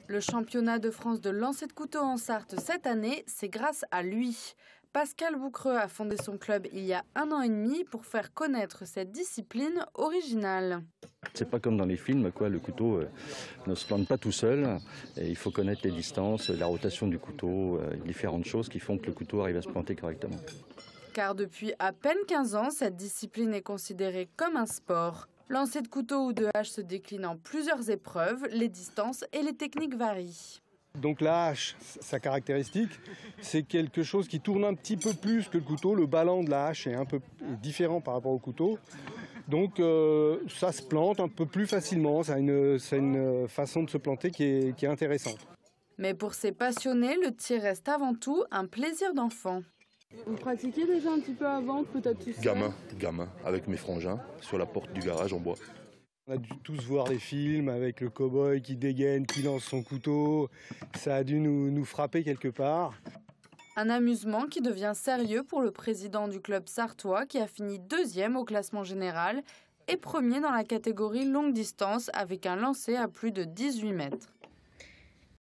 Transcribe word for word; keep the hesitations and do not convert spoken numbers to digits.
Le championnat de France de lancer de couteau en Sarthe cette année, c'est grâce à lui. Pascal Boucreux a fondé son club il y a un an et demi pour faire connaître cette discipline originale. C'est pas comme dans les films, quoi. Le couteau euh, ne se plante pas tout seul. Et il faut connaître les distances, la rotation du couteau, euh, différentes choses qui font que le couteau arrive à se planter correctement. Car depuis à peine quinze ans, cette discipline est considérée comme un sport. Lancer de couteau ou de hache se décline en plusieurs épreuves, les distances et les techniques varient. Donc la hache, sa caractéristique, c'est quelque chose qui tourne un petit peu plus que le couteau. Le ballon de la hache est un peu différent par rapport au couteau. Donc euh, ça se plante un peu plus facilement. C'est une, c'est une façon de se planter qui est, qui est intéressante. Mais pour ces passionnés, le tir reste avant tout un plaisir d'enfant. Vous pratiquiez déjà un petit peu avant, peut-être tout seul? Gamin, gamin, avec mes frangins, sur la porte du garage en bois. On a dû tous voir les films avec le cow-boy qui dégaine, qui lance son couteau. Ça a dû nous, nous frapper quelque part. Un amusement qui devient sérieux pour le président du club sartois qui a fini deuxième au classement général et premier dans la catégorie longue distance avec un lancer à plus de dix-huit mètres.